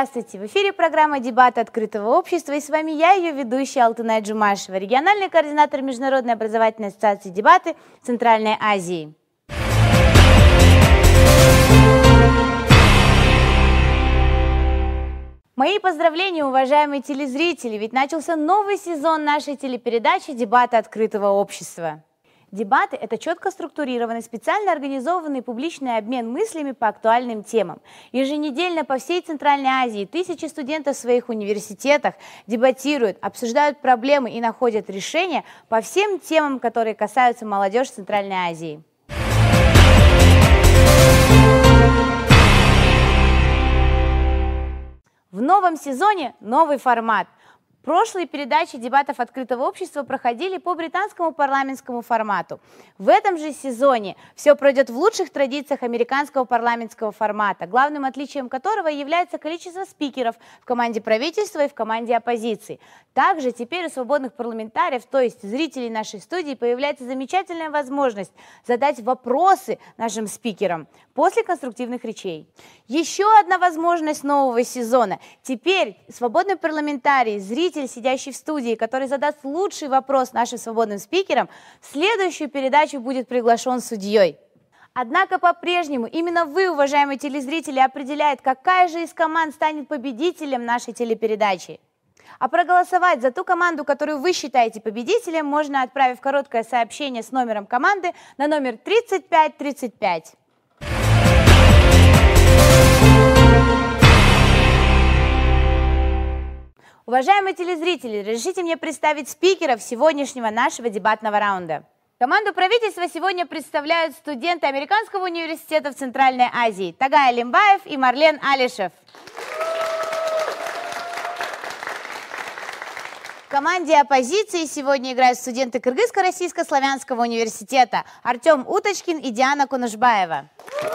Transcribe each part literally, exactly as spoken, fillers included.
Здравствуйте! В эфире программа «Дебаты открытого общества» и с вами я, ее ведущая Алтынай Джумашева, региональный координатор Международной образовательной ассоциации «Дебаты» Центральной Азии. Мои поздравления, уважаемые телезрители, ведь начался новый сезон нашей телепередачи «Дебаты открытого общества». Дебаты – это четко структурированный, специально организованный публичный обмен мыслями по актуальным темам. Еженедельно по всей Центральной Азии тысячи студентов в своих университетах дебатируют, обсуждают проблемы и находят решения по всем темам, которые касаются молодежи Центральной Азии. В новом сезоне новый формат. Прошлые передачи дебатов открытого общества проходили по британскому парламентскому формату. В этом же сезоне все пройдет в лучших традициях американского парламентского формата, главным отличием которого является количество спикеров в команде правительства и в команде оппозиции. Также теперь у свободных парламентариев, то есть зрителей нашей студии, появляется замечательная возможность задать вопросы нашим спикерам после конструктивных речей. Еще одна возможность нового сезона. Теперь свободный парламентарий, зритель, сидящий в студии, который задаст лучший вопрос нашим свободным спикерам, в следующую передачу будет приглашен судьей. Однако по-прежнему именно вы, уважаемые телезрители, определяете, какая же из команд станет победителем нашей телепередачи. А проголосовать за ту команду, которую вы считаете победителем, можно, отправив короткое сообщение с номером команды на номер тридцать пять тридцать пять. Уважаемые телезрители, разрешите мне представить спикеров сегодняшнего нашего дебатного раунда. Команду правительства сегодня представляют студенты Американского университета в Центральной Азии Тагай Алимбаев и Марлен Алишев. В команде оппозиции сегодня играют студенты Кыргызско-Российско-Славянского университета Артем Уточкин и Диана Кунушбаева.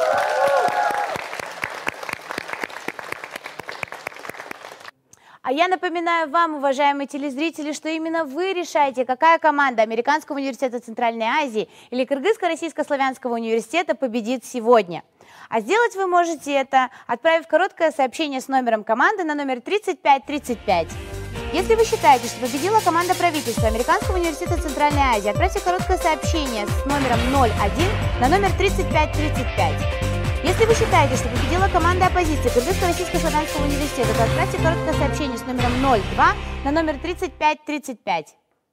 А я напоминаю вам, уважаемые телезрители, что именно вы решаете, какая команда Американского университета Центральной Азии или Кыргызско-Российско-Славянского университета победит сегодня. А сделать вы можете это, отправив короткое сообщение с номером команды на номер тридцать пять тридцать пять. Если вы считаете, что победила команда правительства Американского университета Центральной Азии, отправьте короткое сообщение с номером ноль один на номер тридцать пять тридцать пять. Если вы считаете, что победила команда оппозиции Кыргызско-Российско-Славянского университета, то отправьте короткое сообщение с номером ноль два на номер тридцать пять тридцать пять.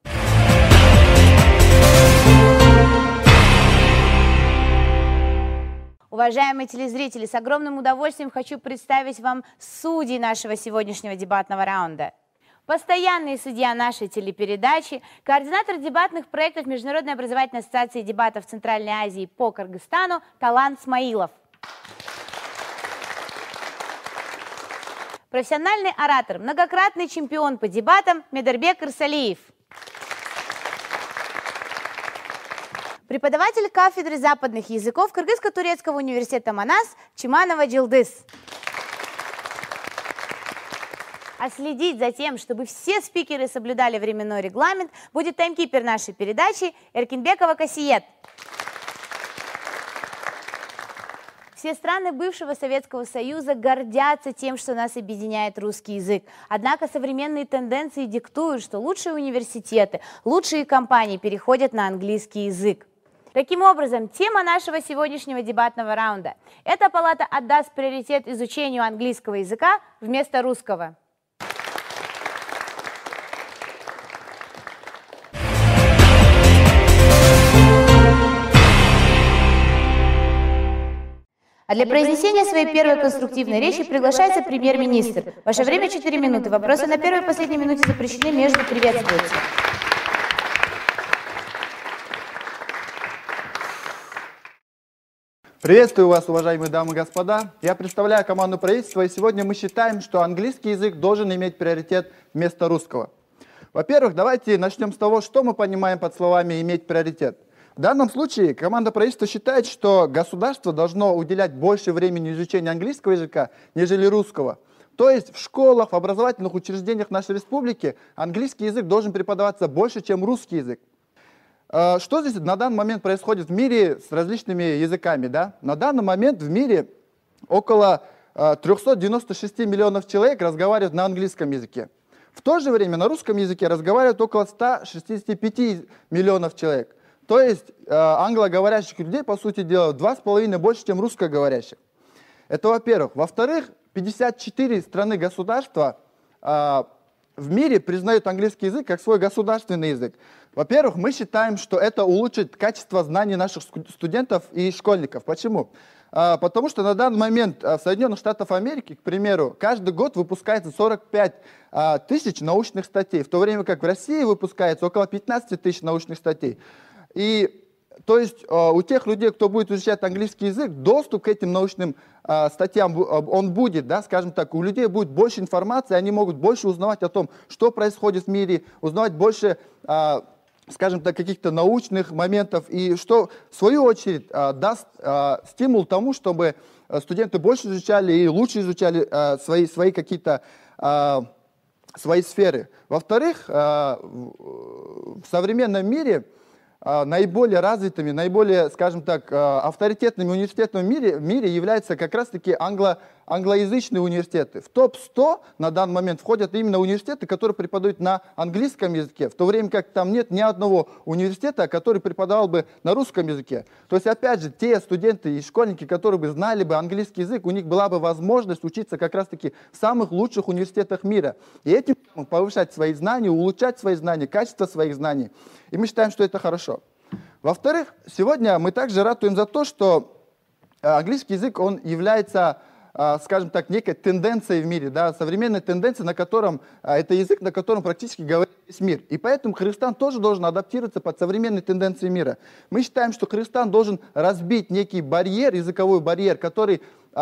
Уважаемые телезрители, с огромным удовольствием хочу представить вам судей нашего сегодняшнего дебатного раунда. Постоянный судья нашей телепередачи, координатор дебатных проектов Международной образовательной ассоциации дебатов Центральной Азии по Кыргызстану Талант Смаилов. Профессиональный оратор, многократный чемпион по дебатам Медербек Ирсалиев. Преподаватель кафедры западных языков Кыргызско-турецкого университета Манас Чиманова Джилдыз. А следить за тем, чтобы все спикеры соблюдали временной регламент, будет таймкипер нашей передачи Эркинбекова Касиет. Все страны бывшего Советского Союза гордятся тем, что нас объединяет русский язык. Однако современные тенденции диктуют, что лучшие университеты, лучшие компании переходят на английский язык. Таким образом, тема нашего сегодняшнего дебатного раунда – эта палата отдаст приоритет изучению английского языка вместо русского. А для произнесения своей первой конструктивной речи приглашается премьер-министр. Ваше время четыре минуты. Вопросы на первой и последней минуте запрещены, между приветствуются. Приветствую вас, уважаемые дамы и господа. Я представляю команду правительства, и сегодня мы считаем, что английский язык должен иметь приоритет вместо русского. Во-первых, давайте начнем с того, что мы понимаем под словами «иметь приоритет». В данном случае команда правительства считает, что государство должно уделять больше времени изучению английского языка, нежели русского. То есть в школах, в образовательных учреждениях нашей республики английский язык должен преподаваться больше, чем русский язык. Что здесь на данный момент происходит в мире с различными языками? Да? На данный момент в мире около триста девяносто шесть миллионов человек разговаривают на английском языке. В то же время на русском языке разговаривают около ста шестидесяти пяти миллионов человек. То есть э, англоговорящих людей, по сути дела, в два с половиной больше, чем русскоговорящих. Это во-первых. Во-вторых, пятьдесят четыре страны государства э, в мире признают английский язык как свой государственный язык. Во-первых, мы считаем, что это улучшит качество знаний наших студентов и школьников. Почему? Потому что на данный момент в Соединенных Штатах Америки, к примеру, каждый год выпускается сорок пять тысяч научных статей, в то время как в России выпускается около пятнадцати тысяч научных статей. И то есть у тех людей, кто будет изучать английский язык, доступ к этим научным статьям он будет, да, скажем так, у людей будет больше информации, они могут больше узнавать о том, что происходит в мире, узнавать больше, скажем так, каких-то научных моментов, и что, в свою очередь, даст стимул тому, чтобы студенты больше изучали и лучше изучали свои, свои какие-то свои сферы. Во-вторых, в современном мире наиболее развитыми, наиболее, скажем так, авторитетными университетами в мире, в мире являются как раз-таки англо, англоязычные университеты. В топ сто на данный момент входят именно университеты, которые преподают на английском языке, в то время как там нет ни одного университета, который преподавал бы на русском языке. То есть, опять же, те студенты и школьники, которые бы знали бы английский язык, у них была бы возможность учиться как раз-таки в самых лучших университетах мира. И этим повышать свои знания, улучшать свои знания, качество своих знаний. И мы считаем, что это хорошо. Во-вторых, сегодня мы также ратуем за то, что английский язык, он является, скажем так, некой тенденцией в мире, да, современной тенденцией, на котором, это язык, на котором практически говорит весь мир. И поэтому Кыргызстан тоже должен адаптироваться под современные тенденции мира. Мы считаем, что Кыргызстан должен разбить некий барьер, языковой барьер, который...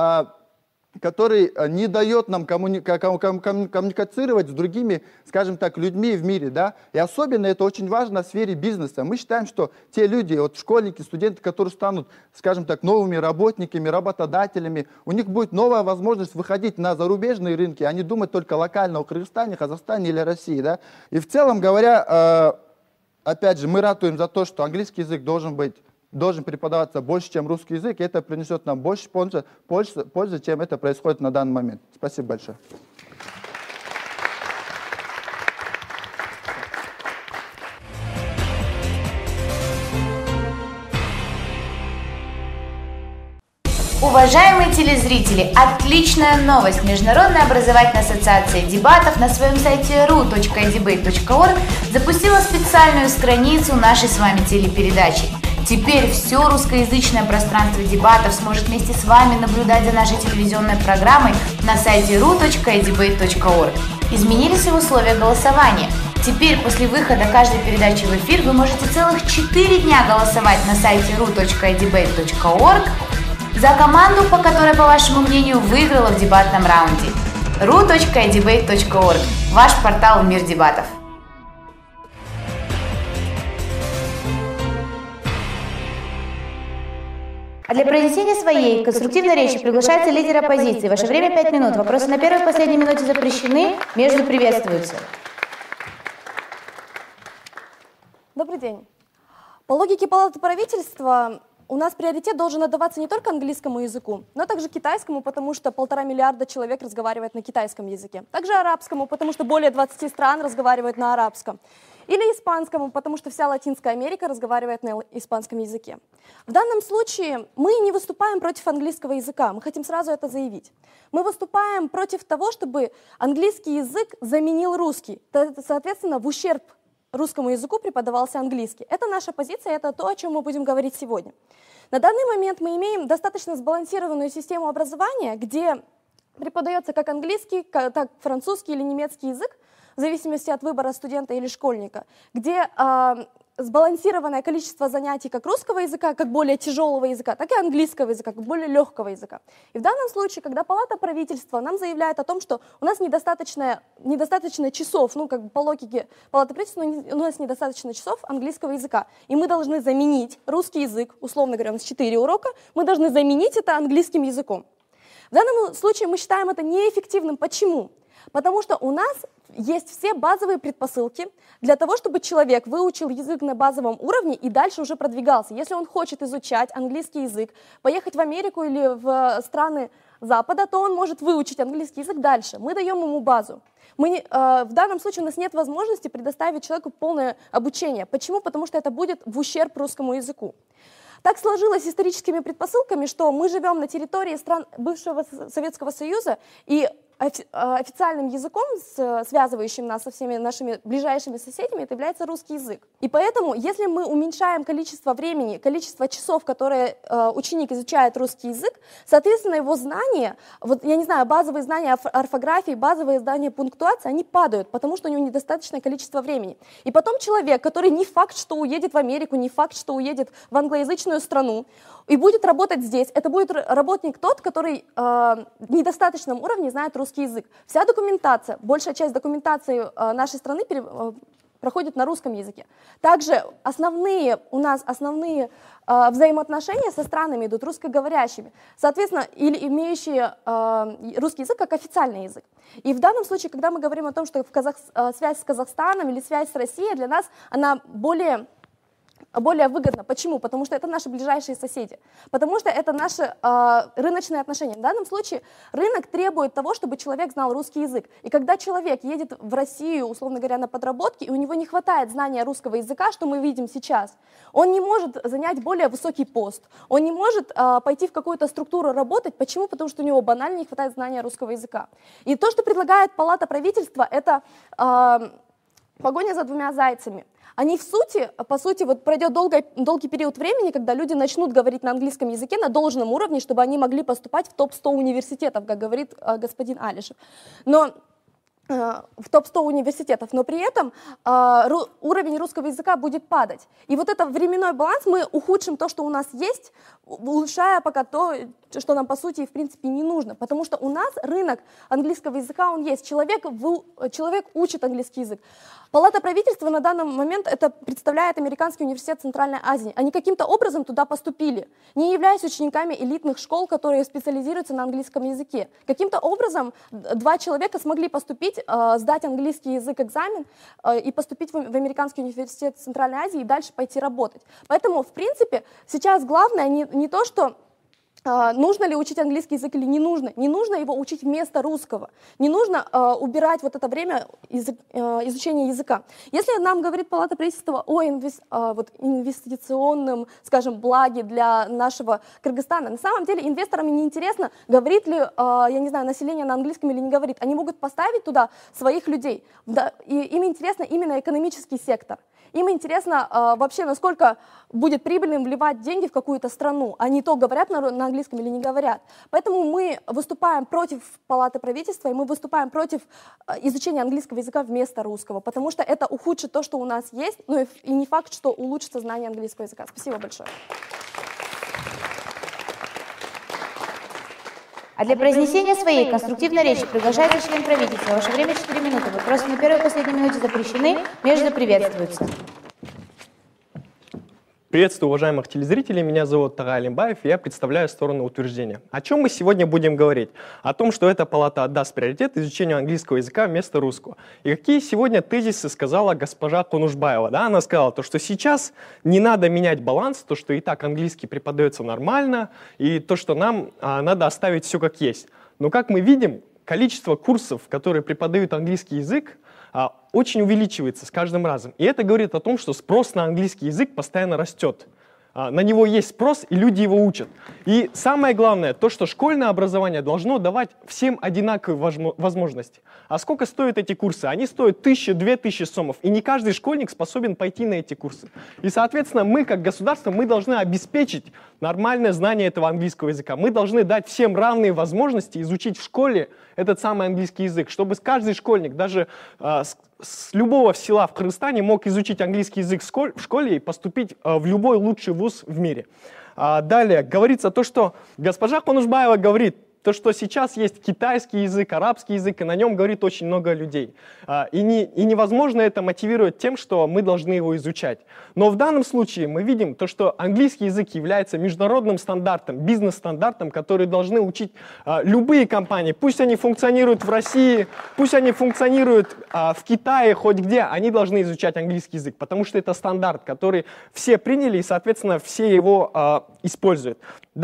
который не дает нам коммуни... коммуницировать с другими, скажем так, людьми в мире, да, и особенно это очень важно в сфере бизнеса. Мы считаем, что те люди, вот школьники, студенты, которые станут, скажем так, новыми работниками, работодателями, у них будет новая возможность выходить на зарубежные рынки, а не думать только локально о Кыргызстане, Казахстане или России, да. И в целом говоря, опять же, мы ратуем за то, что английский язык должен быть должен преподаваться больше, чем русский язык, и это принесет нам больше пользы, пользы, пользы, чем это происходит на данный момент. Спасибо большое. Уважаемые телезрители, отличная новость! Международная образовательная ассоциация дебатов на своем сайте ру точка и дебейт точка орг запустила специальную страницу нашей с вами телепередачи. Теперь все русскоязычное пространство дебатов сможет вместе с вами наблюдать за нашей телевизионной программой на сайте ру точка и дебейт точка орг. Изменились и условия голосования. Теперь после выхода каждой передачи в эфир вы можете целых четыре дня голосовать на сайте ру точка и дебейт точка орг за команду, по которой, по вашему мнению, выиграла в дебатном раунде. ру точка и дебейт точка орг – ваш портал «Мир дебатов». А для произнесения своей конструктивной речи приглашается лидер оппозиции. Ваше время пять минут. Вопросы на первой и последней минуте запрещены, между приветствуются. Добрый день. По логике Палаты правительства у нас приоритет должен отдаваться не только английскому языку, но также китайскому, потому что полтора миллиарда человек разговаривает на китайском языке. Также арабскому, потому что более двадцати стран разговаривают на арабском. Или испанскому, потому что вся Латинская Америка разговаривает на испанском языке. В данном случае мы не выступаем против английского языка, мы хотим сразу это заявить. Мы выступаем против того, чтобы английский язык заменил русский, соответственно, в ущерб русскому языку преподавался английский. Это наша позиция, это то, о чем мы будем говорить сегодня. На данный момент мы имеем достаточно сбалансированную систему образования, где преподается как английский, так французский или немецкий язык, в зависимости от выбора студента или школьника, где э, сбалансированное количество занятий как русского языка, как более тяжелого языка, так и английского языка, как более легкого языка. И в данном случае, когда Палата правительства нам заявляет о том, что у нас недостаточно, недостаточно часов, ну как бы по логике Палаты правительства, у нас недостаточно часов английского языка, и мы должны заменить русский язык, условно говоря, у нас четыре урока, мы должны заменить это английским языком. В данном случае мы считаем это неэффективным. Почему? Потому что у нас есть все базовые предпосылки для того, чтобы человек выучил язык на базовом уровне и дальше уже продвигался. Если он хочет изучать английский язык, поехать в Америку или в страны Запада, то он может выучить английский язык дальше. Мы даем ему базу. Мы не, э, в данном случае у нас нет возможности предоставить человеку полное обучение. Почему? Потому что это будет в ущерб русскому языку. Так сложилось историческими предпосылками, что мы живем на территории стран бывшего Советского Союза, и официальным языком, связывающим нас со всеми нашими ближайшими соседями, это является русский язык. И поэтому, если мы уменьшаем количество времени, количество часов, которые э, ученик изучает русский язык, соответственно, его знания, вот я не знаю, базовые знания орфографии, базовые знания пунктуации, они падают, потому что у него недостаточное количество времени. И потом человек, который не факт, что уедет в Америку, не факт, что уедет в англоязычную страну, и будет работать здесь, это будет работник тот, который э, в недостаточном уровне знает русский язык. Вся документация, большая часть документации э, нашей страны пере, э, проходит на русском языке. Также основные, у нас основные э, взаимоотношения со странами идут русскоговорящими, соответственно, или имеющие э, русский язык как официальный язык. И в данном случае, когда мы говорим о том, что в Казах... э, связь с Казахстаном или связь с Россией, для нас она более... более выгодно. Почему? Потому что это наши ближайшие соседи. Потому что это наши э, рыночные отношения. В данном случае рынок требует того, чтобы человек знал русский язык. И когда человек едет в Россию, условно говоря, на подработки, и у него не хватает знания русского языка, что мы видим сейчас, он не может занять более высокий пост, он не может э, пойти в какую-то структуру работать. Почему? Потому что у него банально не хватает знания русского языка. И то, что предлагает Палата правительства, это э, погоня за двумя зайцами. Они в сути, по сути, вот пройдет долгий, долгий период времени, когда люди начнут говорить на английском языке на должном уровне, чтобы они могли поступать в топ сто университетов, как говорит э, господин Алишев. Но в топ сто университетов, но при этом э, ру, уровень русского языка будет падать. И вот этот временной баланс мы ухудшим то, что у нас есть, улучшая пока то, что нам по сути в принципе не нужно, потому что у нас рынок английского языка, он есть, человек, в, человек учит английский язык. Палата правительства на данный момент это представляет Американский университет Центральной Азии. Они каким-то образом туда поступили, не являясь учениками элитных школ, которые специализируются на английском языке. Каким-то образом два человека смогли поступить, э, сдать английский язык экзамен э, и поступить в, в Американский университет Центральной Азии и дальше пойти работать. Поэтому, в принципе, сейчас главное не, не то, что Uh, нужно ли учить английский язык или не нужно. Не нужно его учить вместо русского. Не нужно uh, убирать вот это время из, uh, изучения языка. Если нам говорит Палата правительства о инвес, uh, вот инвестиционном, скажем, благе для нашего Кыргызстана, на самом деле инвесторам не интересно, говорит ли, uh, я не знаю, население на английском или не говорит. Они могут поставить туда своих людей. Да, и им интересно именно экономический сектор. Им интересно э, вообще, насколько будет прибыльным вливать деньги в какую-то страну, а не то, говорят на, на английском или не говорят. Поэтому мы выступаем против Палаты правительства, и мы выступаем против э, изучения английского языка вместо русского, потому что это ухудшит то, что у нас есть, ну и, и не факт, что улучшится знание английского языка. Спасибо большое. А для произнесения своей конструктивной речи приглашается член правительства. Ваше время четыре минуты. Вопросы на первой и последней минуте запрещены, между приветствуются. Приветствую уважаемых телезрителей, меня зовут Тагай Алимбаев, и я представляю сторону утверждения. О чем мы сегодня будем говорить? О том, что эта палата отдаст приоритет изучению английского языка вместо русского. И какие сегодня тезисы сказала госпожа Кунушбаева? Да, она сказала, то, что сейчас не надо менять баланс, то, что и так английский преподается нормально, и то, что нам а, надо оставить все как есть. Но как мы видим, количество курсов, которые преподают английский язык, очень увеличивается с каждым разом. И это говорит о том, что спрос на английский язык постоянно растет. На него есть спрос, и люди его учат. И самое главное, то, что школьное образование должно давать всем одинаковые возможности. А сколько стоят эти курсы? Они стоят тысячу-две тысячи сомов, и не каждый школьник способен пойти на эти курсы. И, соответственно, мы, как государство, мы должны обеспечить нормальное знание этого английского языка. Мы должны дать всем равные возможности изучить в школе этот самый английский язык, чтобы каждый школьник, даже э, с, с любого села в Кыргызстане, мог изучить английский язык в школе и поступить э, в любой лучший вуз в мире. А далее говорится то, что госпожа Кунушбаева говорит, то, что сейчас есть китайский язык, арабский язык, и на нем говорит очень много людей. И, не, и невозможно это мотивировать тем, что мы должны его изучать. Но в данном случае мы видим то, что английский язык является международным стандартом, бизнес-стандартом, который должны учить а, любые компании. Пусть они функционируют в России, пусть они функционируют а, в Китае, хоть где, они должны изучать английский язык, потому что это стандарт, который все приняли, и, соответственно, все его а, используют. Далее.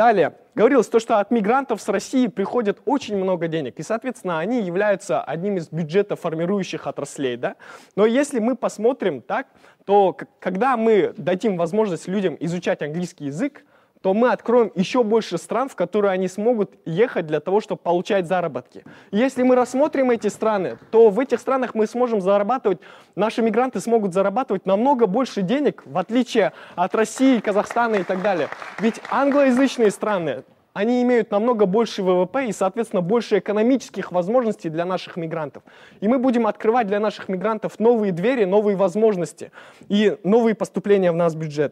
говорилось то, что от мигрантов с России приходит очень много денег, и, соответственно, они являются одним из бюджетоформирующих отраслей. Да? Но если мы посмотрим так, то когда мы дадим возможность людям изучать английский язык, то мы откроем еще больше стран, в которые они смогут ехать для того, чтобы получать заработки. Если мы рассмотрим эти страны, то в этих странах мы сможем зарабатывать, наши мигранты смогут зарабатывать намного больше денег, в отличие от России, Казахстана и так далее. Ведь англоязычные страны, они имеют намного больше вэ вэ пэ и, соответственно, больше экономических возможностей для наших мигрантов. И мы будем открывать для наших мигрантов новые двери, новые возможности и новые поступления в наш бюджет.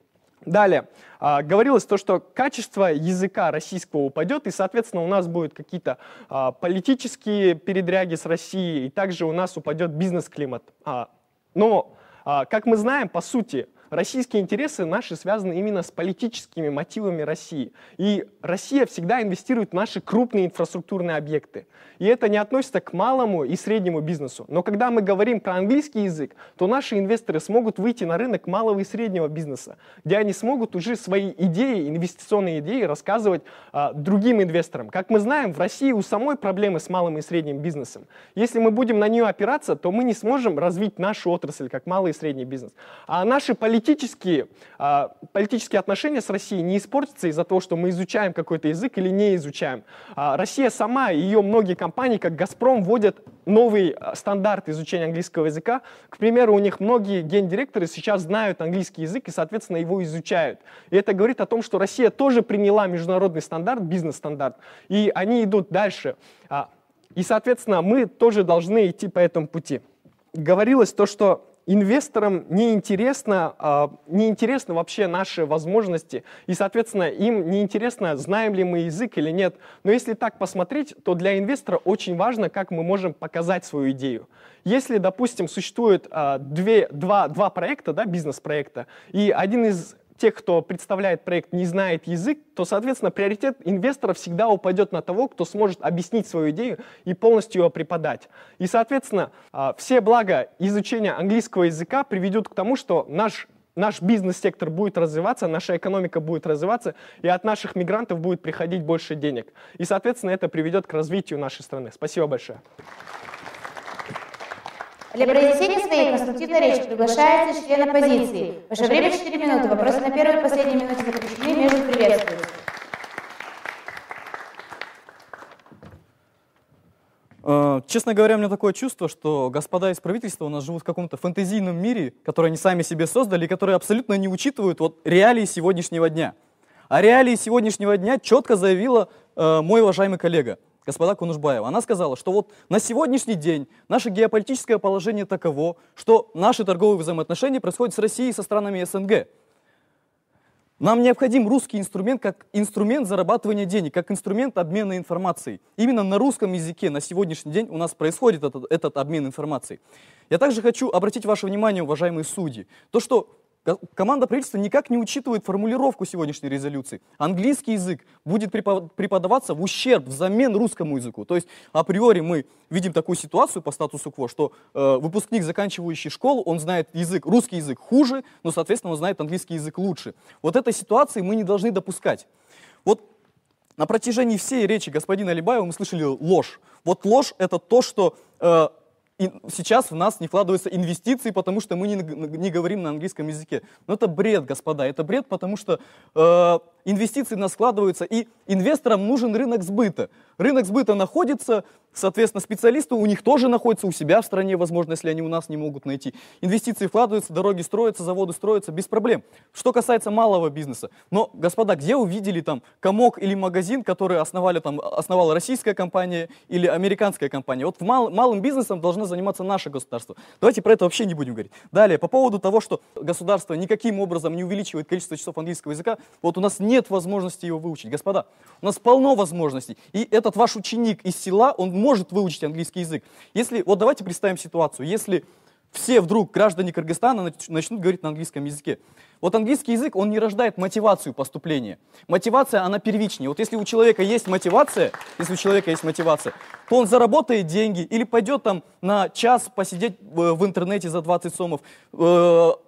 Далее, а, говорилось то, что качество языка российского упадет, и, соответственно, у нас будут какие-то а, политические передряги с Россией, и также у нас упадет бизнес-климат. А, но, а, как мы знаем, по сути, российские интересы наши связаны именно с политическими мотивами России. И Россия всегда инвестирует в наши крупные инфраструктурные объекты. И это не относится к малому и среднему бизнесу. Но когда мы говорим про английский язык, то наши инвесторы смогут выйти на рынок малого и среднего бизнеса, где они смогут уже свои идеи, инвестиционные идеи рассказывать а, другим инвесторам. Как мы знаем, в России у самой проблемы с малым и средним бизнесом. Если мы будем на нее опираться, то мы не сможем развить нашу отрасль, как малый и средний бизнес. А наши политические, а, политические отношения с Россией не испортятся из-за того, что мы изучаем какой-то язык или не изучаем. А, Россия сама, ее многие компании, как «Газпром», вводят новый стандарт изучения английского языка. К примеру, у них многие гендиректоры сейчас знают английский язык и, соответственно, его изучают. И это говорит о том, что Россия тоже приняла международный стандарт, бизнес-стандарт, и они идут дальше. И, соответственно, мы тоже должны идти по этому пути. Говорилось то, что инвесторам неинтересно, э, неинтересны вообще наши возможности, и, соответственно, им неинтересно, знаем ли мы язык или нет. Но если так посмотреть, то для инвестора очень важно, как мы можем показать свою идею. Если, допустим, существует э, две, два, два проекта, да, бизнес-проекта, и один из тех, кто представляет проект, не знает язык, то, соответственно, приоритет инвестора всегда упадет на того, кто сможет объяснить свою идею и полностью ее преподать. И, соответственно, все блага изучения английского языка приведут к тому, что наш, наш бизнес-сектор будет развиваться, наша экономика будет развиваться, и от наших мигрантов будет приходить больше денег. И, соответственно, это приведет к развитию нашей страны. Спасибо большое. Для произнесения своей конструктивной речи приглашается член оппозиции. Ваше время четыре минуты. Вопросы на первой и последней минуте запрещены, между приветствуются. Честно говоря, у меня такое чувство, что господа из правительства у нас живут в каком-то фэнтезийном мире, который они сами себе создали, и которые абсолютно не учитывают вот реалии сегодняшнего дня. А реалии сегодняшнего дня четко заявила э, мой уважаемый коллега, господа Кунушбаева. Она сказала, что вот на сегодняшний день наше геополитическое положение таково, что наши торговые взаимоотношения происходят с Россией и со странами эс эн гэ. Нам необходим русский инструмент как инструмент зарабатывания денег, как инструмент обмена информацией. Именно на русском языке на сегодняшний день у нас происходит этот, этот обмен информацией. Я также хочу обратить ваше внимание, уважаемые судьи, то, что команда правительства никак не учитывает формулировку сегодняшней резолюции. Английский язык будет преподаваться в ущерб, взамен русскому языку. То есть априори мы видим такую ситуацию по статусу кво, что э, выпускник, заканчивающий школу, он знает язык, русский язык хуже, но, соответственно, он знает английский язык лучше. Вот этой ситуации мы не должны допускать. Вот на протяжении всей речи господина Алибаева мы слышали ложь. Вот ложь — это то, что... Э, И сейчас в нас не вкладываются инвестиции, потому что мы не, не говорим на английском языке. Но это бред, господа, это бред, потому что э, инвестиции в нас складываются, и инвесторам нужен рынок сбыта. Рынок сбыта находится, соответственно, специалисты у них тоже находятся у себя в стране, возможно, если они у нас не могут найти. Инвестиции вкладываются, дороги строятся, заводы строятся, без проблем. Что касается малого бизнеса. Но, господа, где увидели там комок или магазин, который основали, там, основала российская компания или американская компания? Вот в мал, малым бизнесом должно заниматься наше государство. Давайте про это вообще не будем говорить. Далее, по поводу того, что государство никаким образом не увеличивает количество часов английского языка, вот у нас нет возможности его выучить. Господа, у нас полно возможностей. И этот ваш ученик из села, он может выучить английский язык. Если, вот давайте представим ситуацию, если все вдруг граждане Кыргызстана начнут говорить на английском языке. Вот английский язык, он не рождает мотивацию поступления. Мотивация, она первичнее. Вот если у человека есть мотивация, если у человека есть мотивация, то он заработает деньги или пойдет там на час посидеть в интернете за двадцать сомов,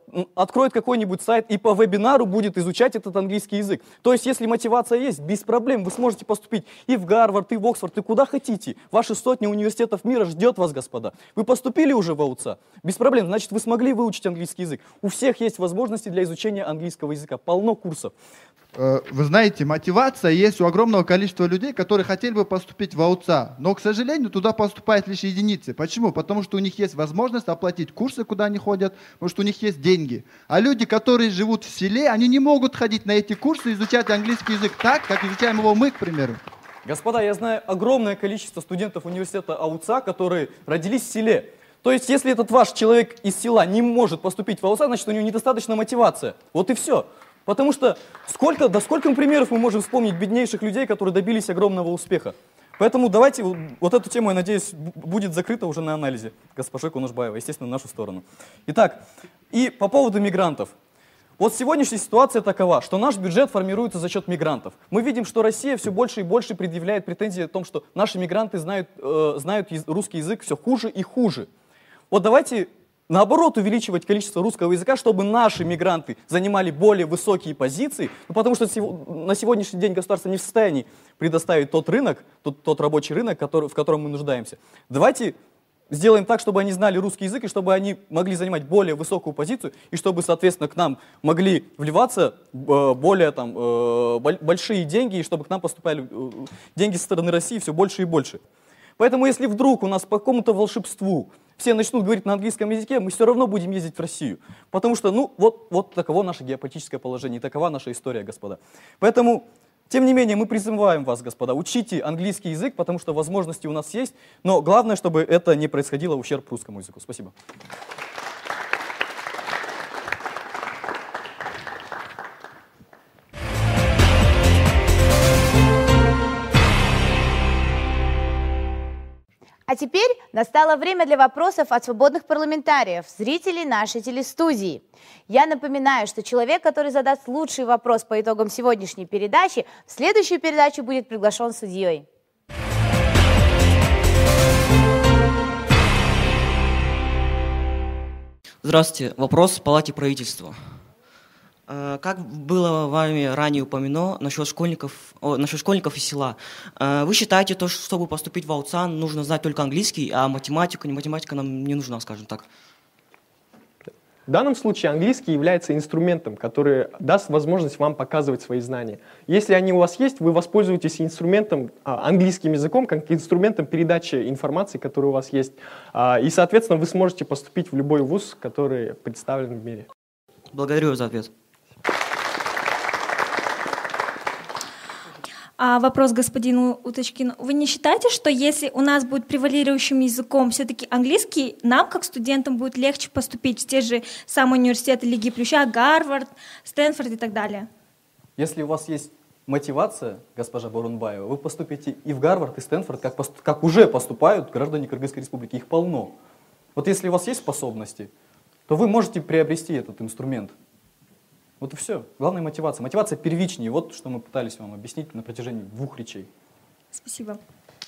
откроет какой-нибудь сайт и по вебинару будет изучать этот английский язык. То есть, если мотивация есть, без проблем вы сможете поступить и в Гарвард, и в Оксфорд, и куда хотите. Ваши сотни университетов мира ждет вас, господа. Вы поступили уже в АУЦА? Без проблем, значит, вы смогли выучить английский язык. У всех есть возможности для изучения английского языка, полно курсов. Вы знаете, мотивация есть у огромного количества людей, которые хотели бы поступить в АУЦА, но, к сожалению, туда поступают лишь единицы. Почему? Потому что у них есть возможность оплатить курсы, куда они ходят, потому что у них есть деньги. А люди, которые живут в селе, они не могут ходить на эти курсы и изучать английский язык так, как изучаем его мы, к примеру. Господа, я знаю огромное количество студентов университета АУЦА, которые родились в селе. То есть, если этот ваш человек из села не может поступить в АУЦА, значит, у него недостаточно мотивация. Вот и все. Потому что сколько, да сколько примеров мы можем вспомнить беднейших людей, которые добились огромного успеха. Поэтому давайте, вот эту тему, я надеюсь, будет закрыта уже на анализе госпожой Кунушбаевой, естественно, в нашу сторону. Итак, и по поводу мигрантов. Вот сегодняшняя ситуация такова, что наш бюджет формируется за счет мигрантов. Мы видим, что Россия все больше и больше предъявляет претензии о том, что наши мигранты знают, э, знают русский язык все хуже и хуже. Вот давайте наоборот увеличивать количество русского языка, чтобы наши мигранты занимали более высокие позиции, ну, потому что на сегодняшний день государство не в состоянии предоставить тот рынок, тот, тот рабочий рынок, который, в котором мы нуждаемся. Давайте сделаем так, чтобы они знали русский язык, и чтобы они могли занимать более высокую позицию, и чтобы, соответственно, к нам могли вливаться более там, большие деньги, и чтобы к нам поступали деньги со стороны России все больше и больше. Поэтому, если вдруг у нас по какому-то волшебству все начнут говорить на английском языке, мы все равно будем ездить в Россию. Потому что, ну, вот, вот таково наше геополитическое положение, и такова наша история, господа. Поэтому, тем не менее, мы призываем вас, господа, учите английский язык, потому что возможности у нас есть, но главное, чтобы это не происходило в ущерб русскому языку. Спасибо. А теперь настало время для вопросов от свободных парламентариев, зрителей нашей телестудии. Я напоминаю, что человек, который задаст лучший вопрос по итогам сегодняшней передачи, в следующую передачу будет приглашен судьей. Здравствуйте. Вопрос в Палате правительства. Как было вами ранее упомянано насчет школьников, о, насчет школьников из села, вы считаете, то, что чтобы поступить в АУЦА, нужно знать только английский, а математику, не математика нам не нужна, скажем так? В данном случае английский является инструментом, который даст возможность вам показывать свои знания. Если они у вас есть, вы воспользуетесь инструментом, английским языком, как инструментом передачи информации, который у вас есть. И, соответственно, вы сможете поступить в любой вуз, который представлен в мире. Благодарю за ответ. А вопрос господину Уточкину. Вы не считаете, что если у нас будет превалирующим языком все-таки английский, нам, как студентам, будет легче поступить в те же самые университеты Лиги Плюща, Гарвард, Стэнфорд и так далее? Если у вас есть мотивация, госпожа Борунбаева, вы поступите и в Гарвард, и Стэнфорд, как, поступ, как уже поступают граждане Кыргызской республики. Их полно. Вот если у вас есть способности, то вы можете приобрести этот инструмент. Вот и все. Главная мотивация. Мотивация первичнее. Вот что мы пытались вам объяснить на протяжении двух речей. Спасибо.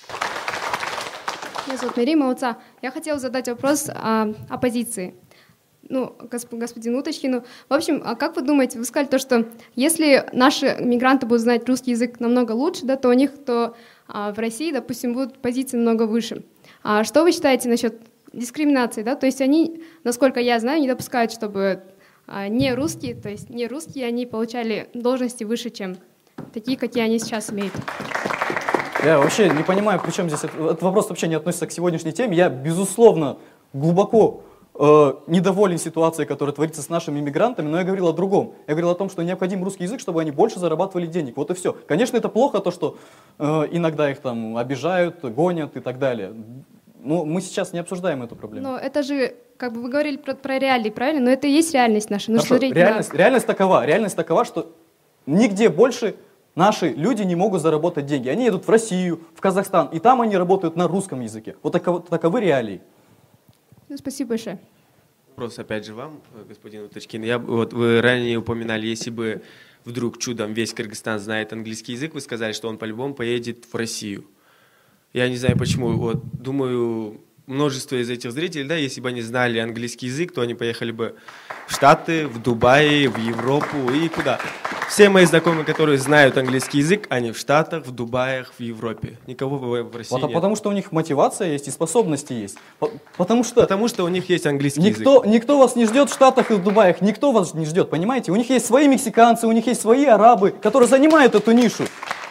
Меня зовут Мерима Уца. Я хотела задать вопрос о оппозиции. Ну, госп, господину Уточкину. В общем, а как вы думаете, вы сказали то, что если наши мигранты будут знать русский язык намного лучше, да, то у них то а, в России, допустим, будут позиции намного выше. А что вы считаете насчет дискриминации? Да? То есть они, насколько я знаю, не допускают, чтобы не русские, то есть не русские, они получали должности выше, чем такие, какие они сейчас имеют. Я вообще не понимаю, при чем здесь это, этот вопрос вообще не относится к сегодняшней теме. Я, безусловно, глубоко э, недоволен ситуацией, которая творится с нашими иммигрантами, но я говорил о другом. Я говорил о том, что необходим русский язык, чтобы они больше зарабатывали денег. Вот и все. Конечно, это плохо, то, что э, иногда их там обижают, гонят и так далее. Но мы сейчас не обсуждаем эту проблему. Но это же, как бы вы говорили про, про реалии, правильно? Но это и есть реальность наша. Хорошо, реальность, на... реальность такова, реальность такова, что нигде больше наши люди не могут заработать деньги. Они едут в Россию, в Казахстан, и там они работают на русском языке. Вот таковы, таковы реалии. Ну, спасибо большое. Вопрос опять же вам, господин Уточкин. Я, вот вы ранее упоминали, если бы вдруг чудом весь Кыргызстан знает английский язык, вы сказали, что он по-любому поедет в Россию. Я не знаю почему, вот думаю, множество из этих зрителей, да, если бы они знали английский язык, то они поехали бы в Штаты, в Дубай, в Европу и куда. Все мои знакомые, которые знают английский язык, они в Штатах, в Дубаях, в Европе. Никого в России Вот, а нет. потому что у них мотивация есть и способности есть. По- Потому что, Потому что у них есть английский никто, язык. никто вас не ждет в Штатах и в Дубаях, никто вас не ждет, понимаете? У них есть свои мексиканцы, у них есть свои арабы, которые занимают эту нишу.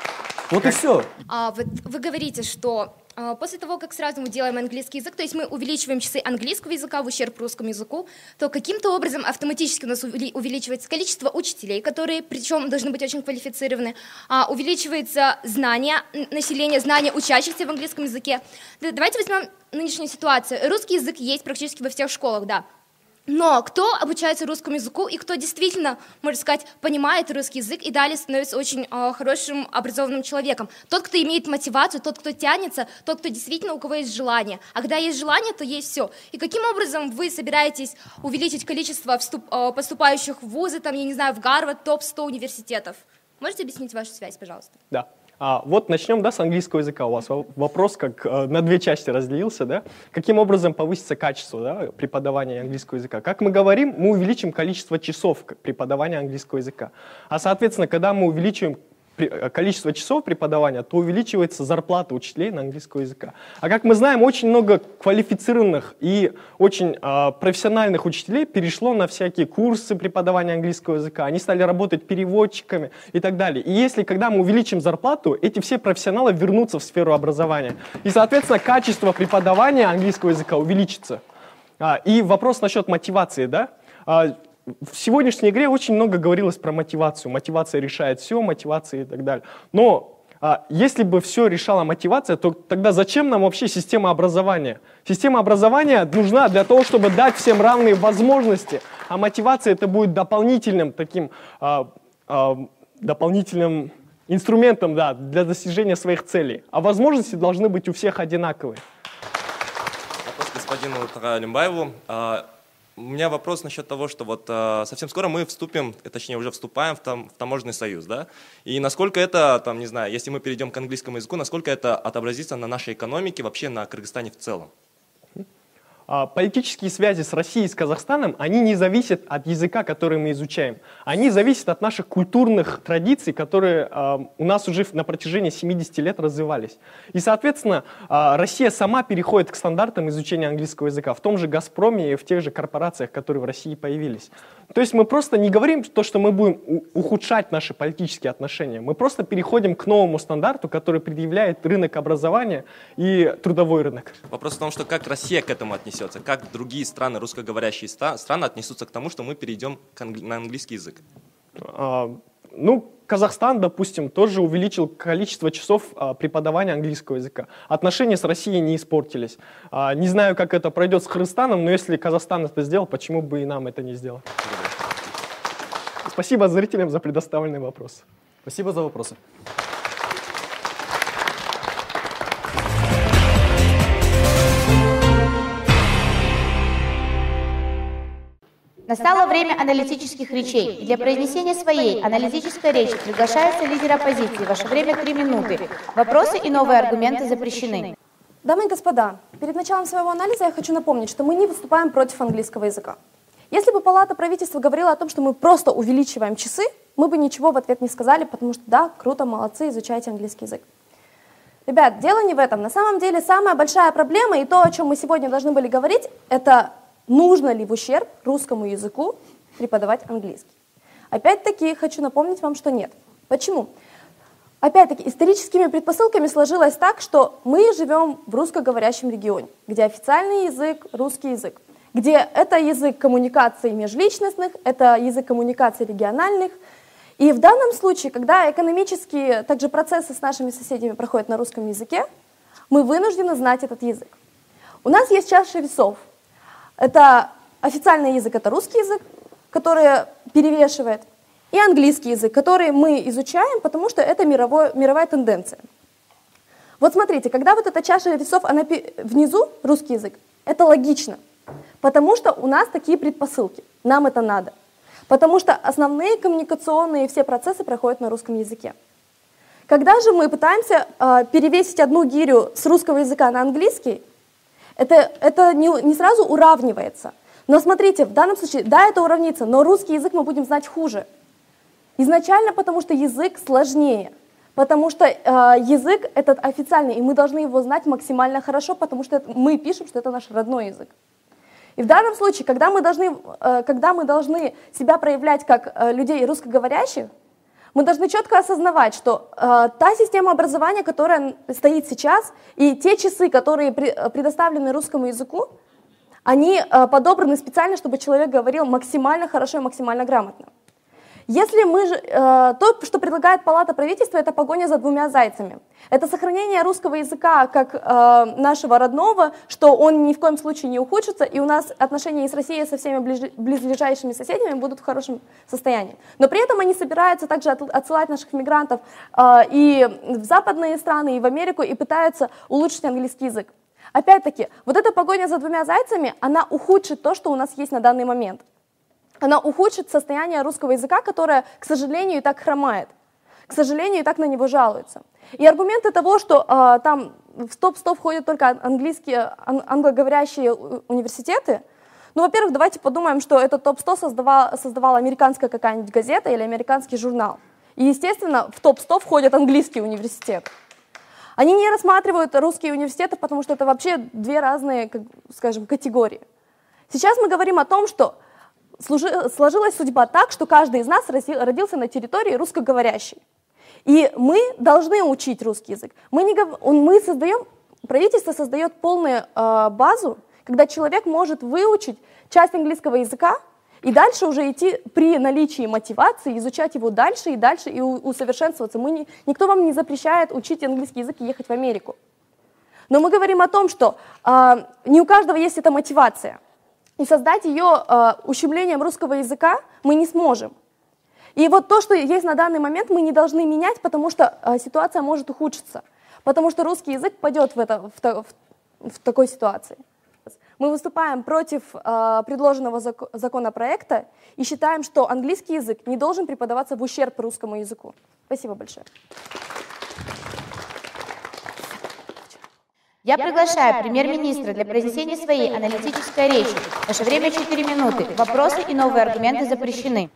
Вот и все. А, вот вы говорите, что а, после того, как сразу мы делаем английский язык, то есть мы увеличиваем часы английского языка в ущерб русскому языку, то каким-то образом автоматически у нас увели- увеличивается количество учителей, которые, причем, должны быть очень квалифицированы, а, увеличивается знание н- населения, знание учащихся в английском языке. Да, давайте возьмем нынешнюю ситуацию. Русский язык есть практически во всех школах, да. Но кто обучается русскому языку и кто действительно, можно сказать, понимает русский язык и далее становится очень э, хорошим образованным человеком? Тот, кто имеет мотивацию, тот, кто тянется, тот, кто действительно, у кого есть желание. А когда есть желание, то есть все. И каким образом вы собираетесь увеличить количество вступ, э, поступающих в вузы, там, я не знаю, в Гарвард, топ сто университетов? Можете объяснить вашу связь, пожалуйста? Да. А, вот начнем, да, с английского языка. У вас во- вопрос как э, на две части разделился, да? Каким образом повысится качество, да, преподавания английского языка? Как мы говорим, мы увеличим количество часов к- преподавания английского языка. А, соответственно, когда мы увеличиваем при- э, количество часов преподавания, то увеличивается зарплата учителей на английского языка. А как мы знаем, очень много квалифицированных и очень э, профессиональных учителей перешло на всякие курсы преподавания английского языка. Они стали работать переводчиками и так далее. И если, когда мы увеличим зарплату, эти все профессионалы вернутся в сферу образования. И, соответственно, качество преподавания английского языка увеличится. А, и вопрос насчет мотивации, да? А, в сегодняшней игре очень много говорилось про мотивацию. Мотивация решает все, мотивация и так далее. Но а, если бы все решала мотивация, то тогда зачем нам вообще система образования? Система образования нужна для того, чтобы дать всем равные возможности, а мотивация это будет дополнительным таким а, а, дополнительным инструментом, да, для достижения своих целей. А возможности должны быть у всех одинаковые. Вопрос господину Алимбаеву. У меня вопрос насчет того, что вот э, совсем скоро мы вступим, точнее уже вступаем в, там, в таможенный союз, да? И насколько это, там, не знаю, если мы перейдем к английскому языку, насколько это отобразится на нашей экономике, вообще на Кыргызстане в целом? Политические связи с Россией и с Казахстаном, они не зависят от языка, который мы изучаем. Они зависят от наших культурных традиций, которые э, у нас уже на протяжении семидесяти лет развивались. И, соответственно, э, Россия сама переходит к стандартам изучения английского языка в том же «Газпроме» и в тех же корпорациях, которые в России появились. То есть мы просто не говорим то, что мы будем ухудшать наши политические отношения. Мы просто переходим к новому стандарту, который предъявляет рынок образования и трудовой рынок. Вопрос в том, что как Россия к этому отнесется, как другие страны, русскоговорящие страны отнесутся к тому, что мы перейдем на английский язык? А, ну, Казахстан, допустим, тоже увеличил количество часов а, преподавания английского языка. Отношения с Россией не испортились. А, не знаю, как это пройдет с Кыргызстаном, но если Казахстан это сделал, почему бы и нам это не сделать? Спасибо зрителям за предоставленный вопрос. Спасибо за вопросы. Настало время аналитических речей. И для произнесения своей аналитической речи приглашается лидер оппозиции. Ваше время три минуты. Вопросы и новые аргументы запрещены. Дамы и господа, перед началом своего анализа я хочу напомнить, что мы не выступаем против английского языка. Если бы Палата правительства говорила о том, что мы просто увеличиваем часы, мы бы ничего в ответ не сказали, потому что да, круто, молодцы, изучайте английский язык. Ребят, дело не в этом. На самом деле самая большая проблема и то, о чем мы сегодня должны были говорить, это нужно ли в ущерб русскому языку преподавать английский. Опять-таки хочу напомнить вам, что нет. Почему? Опять-таки историческими предпосылками сложилось так, что мы живем в русскоговорящем регионе, где официальный язык – русский язык, где это язык коммуникаций межличностных, это язык коммуникаций региональных. И в данном случае, когда экономические также процессы с нашими соседями проходят на русском языке, мы вынуждены знать этот язык. У нас есть чаша весов. Это официальный язык, это русский язык, который перевешивает, и английский язык, который мы изучаем, потому что это мировой, мировая тенденция. Вот смотрите, когда вот эта чаша весов, она внизу, русский язык, это логично, потому что у нас такие предпосылки, нам это надо. Потому что основные коммуникационные все процессы проходят на русском языке. Когда же мы пытаемся э, перевесить одну гирю с русского языка на английский, Это, это не, не сразу уравнивается. Но смотрите, в данном случае, да, это уравнится, но русский язык мы будем знать хуже. Изначально потому, что язык сложнее. Потому что э, язык этот официальный, и мы должны его знать максимально хорошо, потому что это, мы пишем, что это наш родной язык. И в данном случае, когда мы должны, э, когда мы должны себя проявлять как э, людей русскоговорящих, мы должны четко осознавать, что э, та система образования, которая стоит сейчас, и те часы, которые при, предоставлены русскому языку, они э, подобраны специально, чтобы человек говорил максимально хорошо и максимально грамотно. Если мы же, э, то, что предлагает Палата правительства, это погоня за двумя зайцами. Это сохранение русского языка как э, нашего родного, что он ни в коем случае не ухудшится, и у нас отношения с Россией со всеми ближ, близлежащими соседями будут в хорошем состоянии. Но при этом они собираются также от, отсылать наших мигрантов э, и в западные страны, и в Америку, и пытаются улучшить английский язык. Опять-таки, вот эта погоня за двумя зайцами, она ухудшит то, что у нас есть на данный момент. Она ухудшит состояние русского языка, которое, к сожалению, и так хромает. К сожалению, и так на него жалуются. И аргументы того, что э, там в топ сто входят только английские, ан- англоговорящие университеты, ну, во-первых, давайте подумаем, что этот топ сто создавала, создавала американская какая-нибудь газета или американский журнал. И, естественно, в топ сто входят английские университеры. Они не рассматривают русские университеты, потому что это вообще две разные, как, скажем, категории. Сейчас мы говорим о том, что сложилась судьба так, что каждый из нас родился на территории русскоговорящей. И мы должны учить русский язык. Мы, не, мы создаем, правительство создает полную э, базу, когда человек может выучить часть английского языка и дальше уже идти при наличии мотивации, изучать его дальше и дальше и усовершенствоваться. Мы не, никто вам не запрещает учить английский язык и ехать в Америку. Но мы говорим о том, что э, не у каждого есть эта мотивация. И создать ее э, ущемлением русского языка мы не сможем. И вот то, что есть на данный момент, мы не должны менять, потому что э, ситуация может ухудшиться. Потому что русский язык пойдет в, это, в, в, в такой ситуации. Мы выступаем против э, предложенного зак законопроекта и считаем, что английский язык не должен преподаваться в ущерб русскому языку. Спасибо большое. Я приглашаю премьер-министра для произнесения своей аналитической речи. Ваше время четыре минуты. Вопросы и новые аргументы запрещены.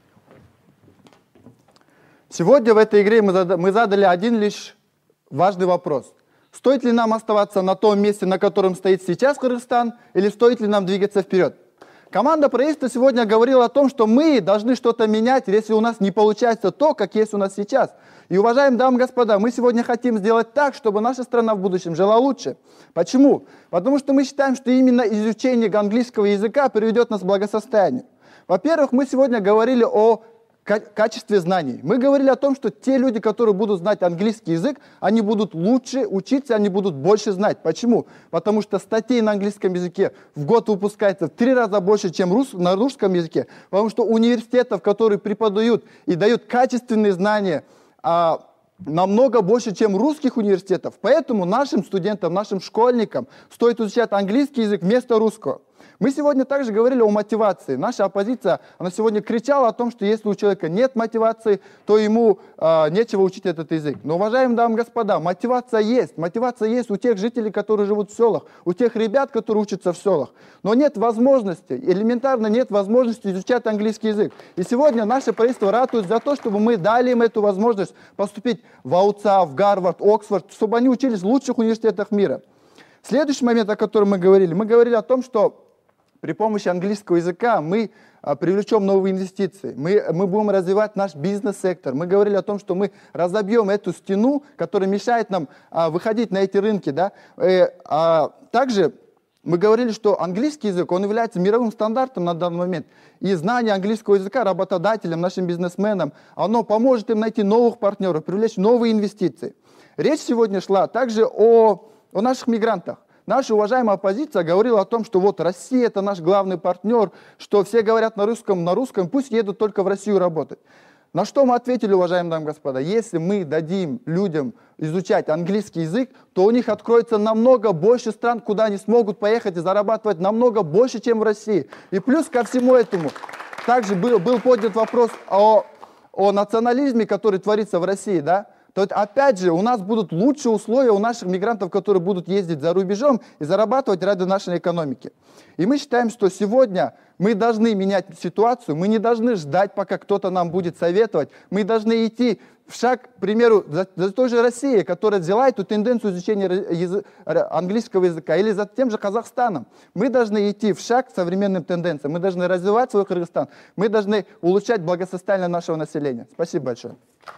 Сегодня в этой игре мы задали один лишь важный вопрос. Стоит ли нам оставаться на том месте, на котором стоит сейчас Кыргызстан, или стоит ли нам двигаться вперед? Команда правительства сегодня говорила о том, что мы должны что-то менять, если у нас не получается то, как есть у нас сейчас. И, уважаемые дамы и господа, мы сегодня хотим сделать так, чтобы наша страна в будущем жила лучше. Почему? Потому что мы считаем, что именно изучение английского языка приведет нас к благосостоянию. Во-первых, мы сегодня говорили о качестве знаний. Мы говорили о том, что те люди, которые будут знать английский язык, они будут лучше учиться, они будут больше знать. Почему? Потому что статей на английском языке в год выпускается в три раза больше, чем рус, на русском языке. Потому что университетов, которые преподают и дают качественные знания, а, намного больше, чем русских университетов. Поэтому нашим студентам, нашим школьникам стоит изучать английский язык вместо русского. Мы сегодня также говорили о мотивации. Наша оппозиция, она сегодня кричала о том, что если у человека нет мотивации, то ему э, нечего учить этот язык. Но, уважаемые дамы и господа, мотивация есть. Мотивация есть у тех жителей, которые живут в селах, у тех ребят, которые учатся в селах. Но нет возможности, элементарно нет возможности изучать английский язык. И сегодня наше правительство ратует за то, чтобы мы дали им эту возможность поступить в АУЦА, в Гарвард, Оксфорд, чтобы они учились в лучших университетах мира. Следующий момент, о котором мы говорили, мы говорили о том, что при помощи английского языка мы а, привлечем новые инвестиции, мы, мы будем развивать наш бизнес-сектор. Мы говорили о том, что мы разобьем эту стену, которая мешает нам а, выходить на эти рынки. Да? Э, а, также мы говорили, что английский язык, он является мировым стандартом на данный момент. И знание английского языка работодателям, нашим бизнесменам, оно поможет им найти новых партнеров, привлечь новые инвестиции. Речь сегодня шла также о, о наших мигрантах. Наша уважаемая оппозиция говорила о том, что вот Россия это наш главный партнер, что все говорят на русском, на русском, пусть едут только в Россию работать. На что мы ответили, уважаемые дамы и господа, если мы дадим людям изучать английский язык, то у них откроется намного больше стран, куда они смогут поехать и зарабатывать намного больше, чем в России. И плюс ко всему этому, также был, был поднят вопрос о, о национализме, который творится в России, да? то опять же у нас будут лучшие условия у наших мигрантов, которые будут ездить за рубежом и зарабатывать ради нашей экономики. И мы считаем, что сегодня мы должны менять ситуацию, мы не должны ждать, пока кто-то нам будет советовать, мы должны идти в шаг, к примеру, за, за той же Россией, которая взяла эту тенденцию изучения язы, английского языка, или за тем же Казахстаном. Мы должны идти в шаг к современным тенденциям, мы должны развивать свой Кыргызстан, мы должны улучшать благосостояние нашего населения. Спасибо большое.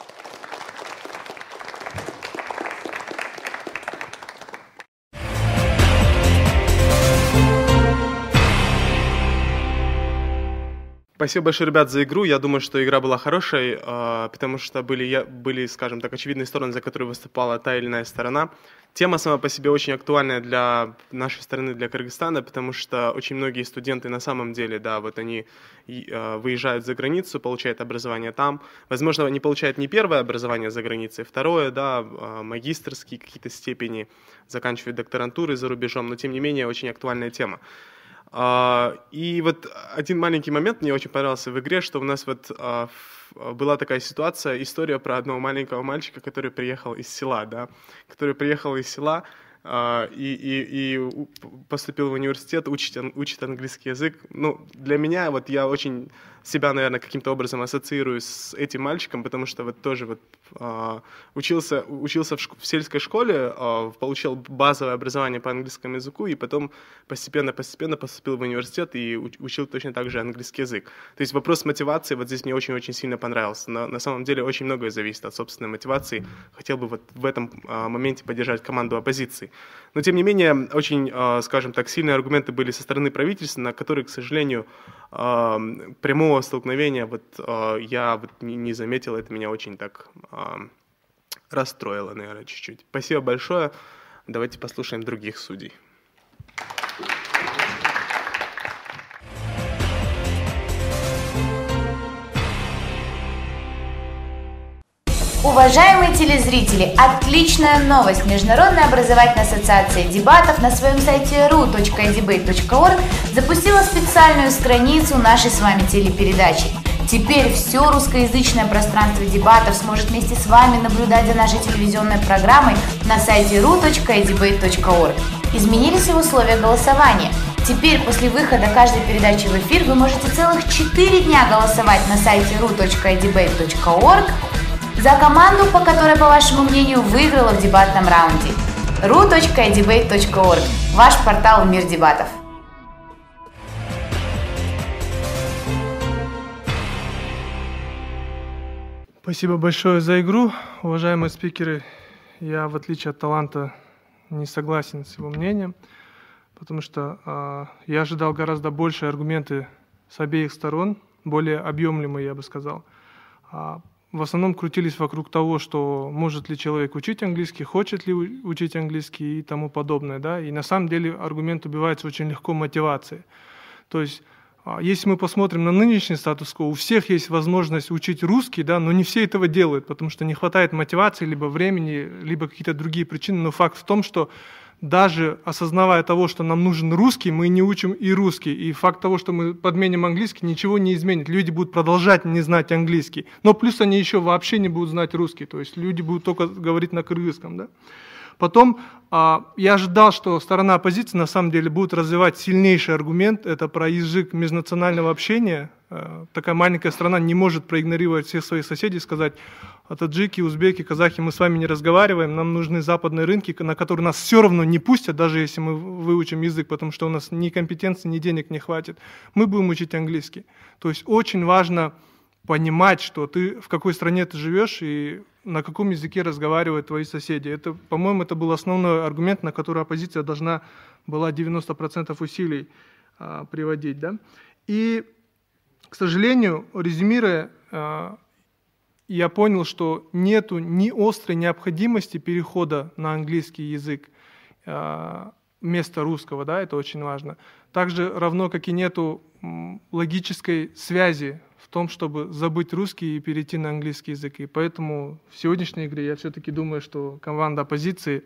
Спасибо большое, ребят, за игру. Я думаю, что игра была хорошей, потому что были, были, скажем так, очевидные стороны, за которые выступала та или иная сторона. Тема сама по себе очень актуальная для нашей страны, для Кыргызстана, потому что очень многие студенты на самом деле, да, вот они выезжают за границу, получают образование там. Возможно, они получают не первое образование за границей, второе, да, магистерские какие-то степени, заканчивают докторантуры за рубежом, но тем не менее очень актуальная тема. И вот один маленький момент мне очень понравился в игре, что у нас вот была такая ситуация, история про одного маленького мальчика, который приехал из села, да, который приехал из села и, и, и поступил в университет, учит, учит английский язык. Ну, для меня, вот я очень себя, наверное, каким-то образом ассоциирую с этим мальчиком, потому что вот тоже вот э, учился, учился в, шк- в сельской школе, э, получил базовое образование по английскому языку и потом постепенно-постепенно поступил в университет и уч- учил точно так же английский язык. То есть вопрос мотивации вот здесь мне очень-очень сильно понравился. Но на самом деле очень многое зависит от собственной мотивации. Хотел бы вот в этом э, моменте поддержать команду оппозиции. Но тем не менее, очень, э, скажем так, сильные аргументы были со стороны правительства, на которые, к сожалению, э, прямого столкновения вот э, я вот не, не заметил, это меня очень так э, расстроило, наверное, чуть-чуть. Спасибо большое. Давайте послушаем других судей. Уважаемые телезрители, отличная новость! Международная образовательная ассоциация дебатов на своем сайте ру точка ай дебейт точка орг запустила специальную страницу нашей с вами телепередачи. Теперь все русскоязычное пространство дебатов сможет вместе с вами наблюдать за нашей телевизионной программой на сайте ру точка ай дебейт точка орг. Изменились и условия голосования. Теперь после выхода каждой передачи в эфир вы можете целых четыре дня голосовать на сайте ру точка ай дебейт точка орг за команду, по которой, по вашему мнению, выиграла в дебатном раунде. ру точка ай дебейт точка орг – ваш портал «Мир дебатов». Спасибо большое за игру. Уважаемые спикеры, я, в отличие от таланта, не согласен с его мнением, потому что э, я ожидал гораздо больше аргументы с обеих сторон, более объемлемые, я бы сказал. А в основном крутились вокруг того, что может ли человек учить английский, хочет ли учить английский и тому подобное. Да? И на самом деле аргумент убивается очень легко мотивацией. То есть, если мы посмотрим на нынешний статус-кво, у всех есть возможность учить русский, да, но не все этого делают, потому что не хватает мотивации, либо времени, либо какие-то другие причины. Но факт в том, что даже осознавая того, что нам нужен русский, мы не учим и русский. И факт того, что мы подменим английский, ничего не изменит. Люди будут продолжать не знать английский. Но плюс они еще вообще не будут знать русский. То есть люди будут только говорить на кыргызском. Да? Потом а, я ожидал, что сторона оппозиции на самом деле будет развивать сильнейший аргумент. Это про язык межнационального общения. А, такая маленькая страна не может проигнорировать всех своих соседей и сказать: таджики, узбеки, казахи, мы с вами не разговариваем, нам нужны западные рынки, на которые нас все равно не пустят, даже если мы выучим язык, потому что у нас ни компетенции, ни денег не хватит. Мы будем учить английский. То есть очень важно понимать, что ты, в какой стране ты живешь и на каком языке разговаривают твои соседи. Это, по-моему, это был основной аргумент, на который оппозиция должна была девяносто процентов усилий а, приводить. Да? И, к сожалению, резюмируя, а, я понял, что нету ни острой необходимости перехода на английский язык а, вместо русского, да, это очень важно. Также равно, как и нету м, логической связи в том, чтобы забыть русский и перейти на английский язык. И поэтому в сегодняшней игре я все-таки думаю, что команда оппозиции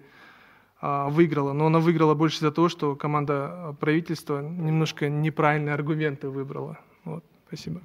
а, выиграла. Но она выиграла больше из-за того, что команда правительства немножко неправильные аргументы выбрала. Вот. Спасибо.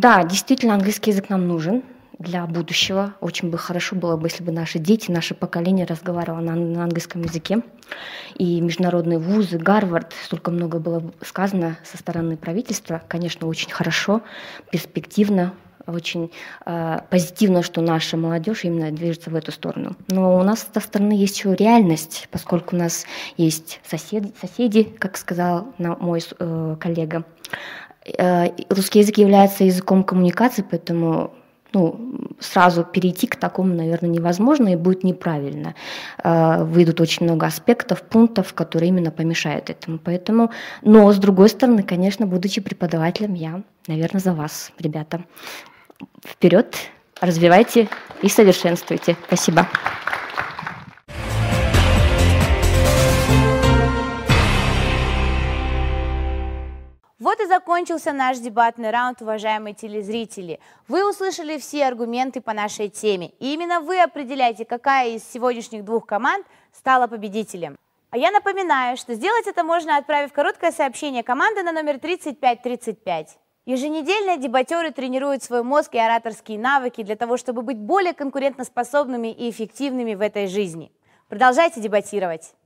Да, действительно, английский язык нам нужен для будущего. Очень бы хорошо было бы, если бы наши дети, наше поколение разговаривало на, на английском языке. И международные вузы, Гарвард, столько много было сказано со стороны правительства. Конечно, очень хорошо, перспективно, очень э, позитивно, что наша молодежь именно движется в эту сторону. Но у нас со стороны есть еще реальность, поскольку у нас есть соседи, соседи как сказал мой э, коллега. Э, русский язык является языком коммуникации, поэтому ну, сразу перейти к такому, наверное, невозможно и будет неправильно. Э, выйдут очень много аспектов, пунктов, которые именно помешают этому. Поэтому, но, с другой стороны, конечно, будучи преподавателем, я, наверное, за вас, ребята. Вперед, развивайте и совершенствуйте. Спасибо. Вот и закончился наш дебатный раунд, уважаемые телезрители. Вы услышали все аргументы по нашей теме. И именно вы определяете, какая из сегодняшних двух команд стала победителем. А я напоминаю, что сделать это можно, отправив короткое сообщение команды на номер тридцать пять тридцать пять. Еженедельно дебатёры тренируют свой мозг и ораторские навыки для того, чтобы быть более конкурентоспособными и эффективными в этой жизни. Продолжайте дебатировать.